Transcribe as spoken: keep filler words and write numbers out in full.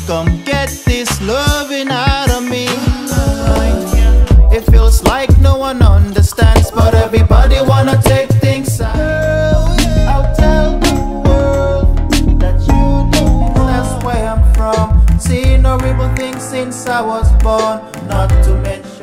come get this loving out of me. It feels like no one understands, but everybody wanna take things out. I'll tell the world that you do. That's where I'm from. Seen horrible things since I was born, not to mention